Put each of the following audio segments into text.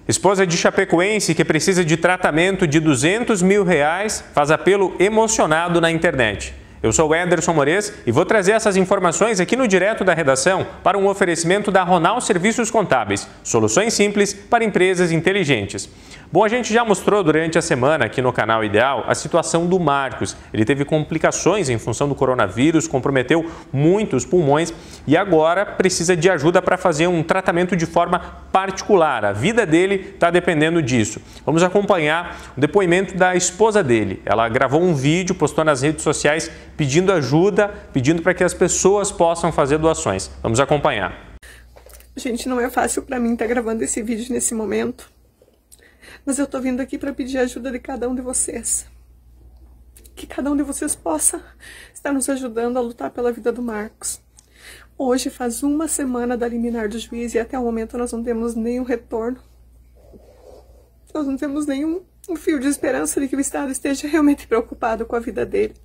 Esposa de chapecoense que precisa de tratamento de R$200 mil faz apelo emocionado na internet. Eu sou o Ederson Moraes e vou trazer essas informações aqui no Direto da Redação para um oferecimento da Ronal Serviços Contábeis, soluções simples para empresas inteligentes. Bom, a gente já mostrou durante a semana aqui no canal Ideal a situação do Marcos. Ele teve complicações em função do coronavírus, comprometeu muito os pulmões e agora precisa de ajuda para fazer um tratamento de forma particular. A vida dele está dependendo disso. Vamos acompanhar o depoimento da esposa dele. Ela gravou um vídeo, postou nas redes sociais pedindo ajuda, pedindo para que as pessoas possam fazer doações. Vamos acompanhar. Gente, não é fácil para mim estar gravando esse vídeo nesse momento. Mas eu tô vindo aqui para pedir a ajuda de cada um de vocês. Que cada um de vocês possa estar nos ajudando a lutar pela vida do Marcos. Hoje faz uma semana da liminar do juiz e até o momento nós não temos nenhum retorno. Nós não temos nenhum fio de esperança de que o Estado esteja realmente preocupado com a vida dele.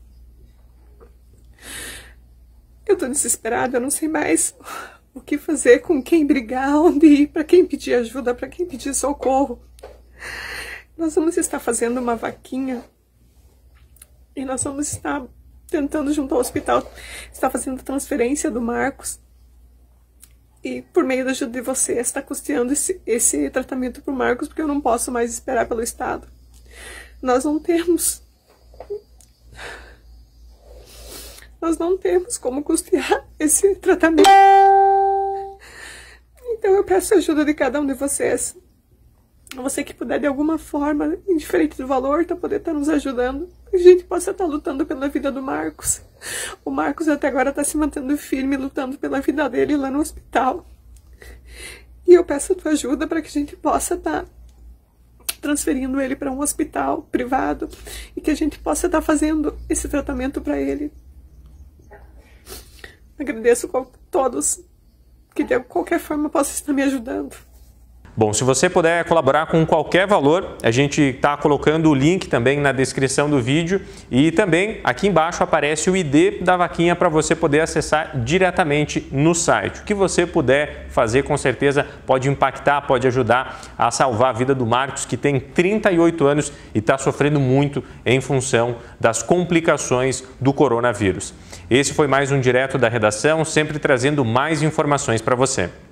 Eu tô desesperada, eu não sei mais o que fazer, com quem brigar, onde ir, para quem pedir ajuda, para quem pedir socorro. Nós vamos estar fazendo uma vaquinha e nós vamos estar tentando junto ao hospital, estar fazendo a transferência do Marcos e por meio da ajuda de vocês está custeando esse tratamento para o Marcos, porque eu não posso mais esperar pelo Estado. Nós não temos como custear esse tratamento. Então eu peço a ajuda de cada um de vocês. Você que puder de alguma forma, indiferente do valor, poder estar nos ajudando, a gente possa estar lutando pela vida do Marcos. O Marcos até agora está se mantendo firme, lutando pela vida dele lá no hospital. E eu peço a tua ajuda para que a gente possa estar transferindo ele para um hospital privado e que a gente possa estar fazendo esse tratamento para ele. Agradeço a todos que de qualquer forma possam estar me ajudando. Bom, se você puder colaborar com qualquer valor, a gente está colocando o link também na descrição do vídeo e também aqui embaixo aparece o ID da vaquinha para você poder acessar diretamente no site. O que você puder fazer com certeza pode impactar, pode ajudar a salvar a vida do Marcos, que tem 38 anos e está sofrendo muito em função das complicações do coronavírus. Esse foi mais um Direto da Redação, sempre trazendo mais informações para você.